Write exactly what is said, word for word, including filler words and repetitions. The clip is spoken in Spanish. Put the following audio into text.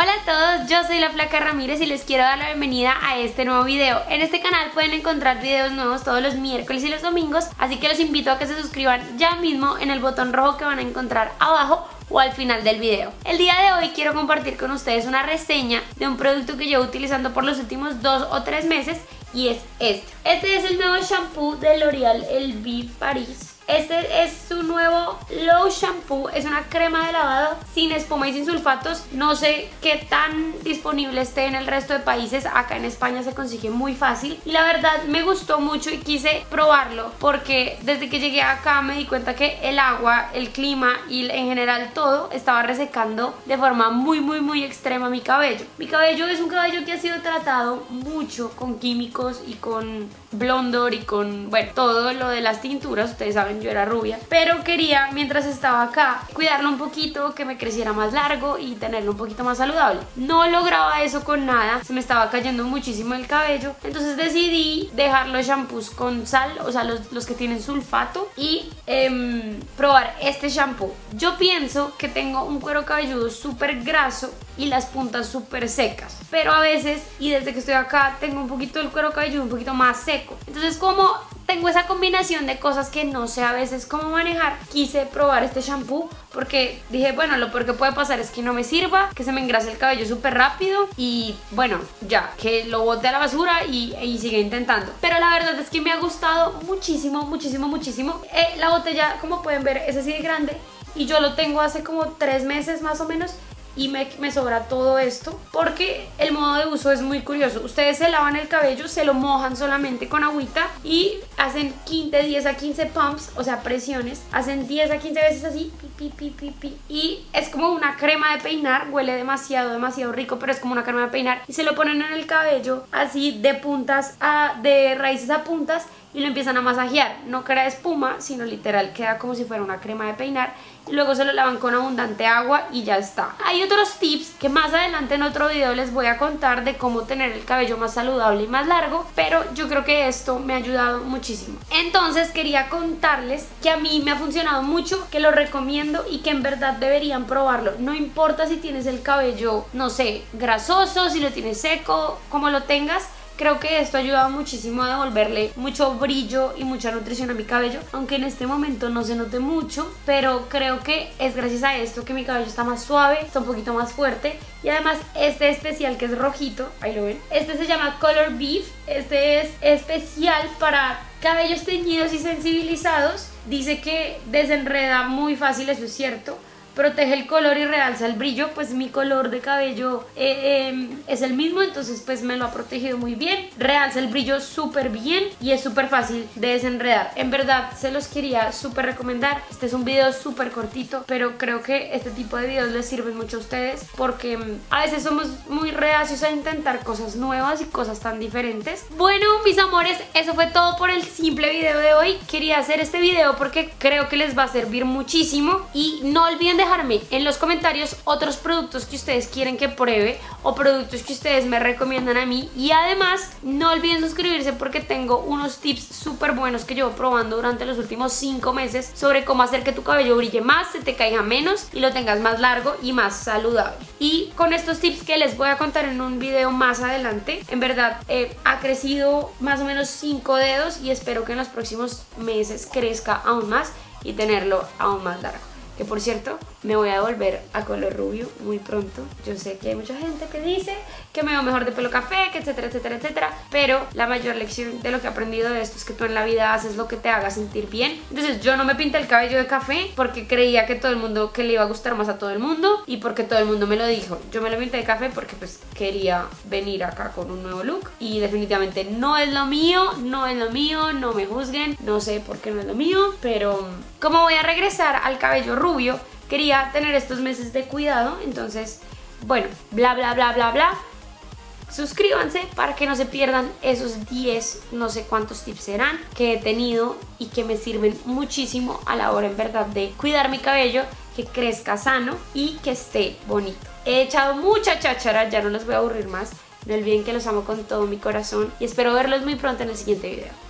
Hola a todos, yo soy la Flaca Ramírez y les quiero dar la bienvenida a este nuevo video. En este canal pueden encontrar videos nuevos todos los miércoles y los domingos, así que los invito a que se suscriban ya mismo en el botón rojo que van a encontrar abajo o al final del video. El día de hoy quiero compartir con ustedes una reseña de un producto que llevo utilizando por los últimos dos o tres meses y es este. Este es el nuevo shampoo de L'Oréal Elvive Paris. Este es su nuevo Low Shampoo, es una crema de lavado sin espuma y sin sulfatos. No sé qué tan disponible esté en el resto de países, acá en España se consigue muy fácil y la verdad me gustó mucho y quise probarlo porque desde que llegué acá me di cuenta que el agua, el clima y en general todo estaba resecando de forma muy muy muy extrema mi cabello. Mi cabello es un cabello que ha sido tratado mucho con químicos y con blondor y con, bueno, todo lo de las tinturas, ustedes saben, yo era rubia, pero quería, mientras estaba acá, cuidarlo un poquito, que me creciera más largo y tenerlo un poquito más saludable. No lograba eso con nada, se me estaba cayendo muchísimo el cabello, entonces decidí dejar los shampoos con sal, o sea, los, los que tienen sulfato, y eh, probar este shampoo. Yo pienso que tengo un cuero cabelludo súper graso y las puntas súper secas, pero a veces, y desde que estoy acá, tengo un poquito el cuero cabelludo un poquito más seco. Entonces, como tengo esa combinación de cosas que no sé a veces cómo manejar, quise probar este shampoo porque dije, bueno, lo peor que puede pasar es que no me sirva, que se me engrase el cabello súper rápido y bueno, ya, que lo bote a la basura y, y sigue intentando. Pero la verdad es que me ha gustado muchísimo, muchísimo, muchísimo. Eh, la botella, como pueden ver, es así de grande y yo lo tengo hace como tres meses más o menos. Y me, me sobra todo esto porque el modo de uso es muy curioso. Ustedes se lavan el cabello, se lo mojan solamente con agüita y hacen de diez a quince pumps, o sea presiones, hacen diez a quince veces así, pi, pi, pi, pi, y es como una crema de peinar, huele demasiado, demasiado rico, pero es como una crema de peinar y se lo ponen en el cabello así de puntas a, de raíces a puntas y lo empiezan a masajear. No crea espuma, sino literal queda como si fuera una crema de peinar y luego se lo lavan con abundante agua y ya está. Hay otros tips que más adelante en otro video les voy a contar de cómo tener el cabello más saludable y más largo, pero yo creo que esto me ha ayudado muchísimo. Entonces quería contarles que a mí me ha funcionado mucho, que lo recomiendo y que en verdad deberían probarlo. No importa si tienes el cabello, no sé, grasoso, si lo tienes seco, como lo tengas. Creo que esto ha ayudado muchísimo a devolverle mucho brillo y mucha nutrición a mi cabello, aunque en este momento no se note mucho, pero creo que es gracias a esto que mi cabello está más suave, está un poquito más fuerte. Y además este especial que es rojito, ahí lo ven, este se llama Color Beef, este es especial para cabellos teñidos y sensibilizados. Dice que desenreda muy fácil, eso es cierto, protege el color y realza el brillo. Pues mi color de cabello eh, eh, es el mismo, entonces pues me lo ha protegido muy bien, realza el brillo súper bien y es súper fácil de desenredar. En verdad se los quería súper recomendar. Este es un video súper cortito, pero creo que este tipo de videos les sirven mucho a ustedes porque a veces somos muy reacios a intentar cosas nuevas y cosas tan diferentes. Bueno, mis amores, eso fue todo por el simple video de hoy. Quería hacer este video porque creo que les va a servir muchísimo y no olviden de dejarme en los comentarios otros productos que ustedes quieren que pruebe o productos que ustedes me recomiendan a mí, y además no olviden suscribirse porque tengo unos tips súper buenos que llevo probando durante los últimos cinco meses sobre cómo hacer que tu cabello brille más, se te caiga menos y lo tengas más largo y más saludable. Y con estos tips que les voy a contar en un video más adelante, en verdad eh, ha crecido más o menos cinco dedos y espero que en los próximos meses crezca aún más y tenerlo aún más largo. Que por cierto, me voy a volver a color rubio muy pronto. Yo sé que hay mucha gente que dice que me veo mejor de pelo café, que etcétera, etcétera, etcétera. Pero la mayor lección de lo que he aprendido de esto es que tú en la vida haces lo que te haga sentir bien. Entonces yo no me pinté el cabello de café porque creía que todo el mundo, que le iba a gustar más a todo el mundo y porque todo el mundo me lo dijo. Yo me lo pinté de café porque pues quería venir acá con un nuevo look y definitivamente no es lo mío, no es lo mío, no me juzguen, no sé por qué no es lo mío, pero como voy a regresar al cabello rubio, quería tener estos meses de cuidado, entonces, bueno, bla, bla, bla, bla, bla. Suscríbanse para que no se pierdan esos diez, no sé cuántos tips serán, que he tenido y que me sirven muchísimo a la hora en verdad de cuidar mi cabello, que crezca sano y que esté bonito. He echado mucha cháchara, ya no los voy a aburrir más. No olviden que los amo con todo mi corazón y espero verlos muy pronto en el siguiente video.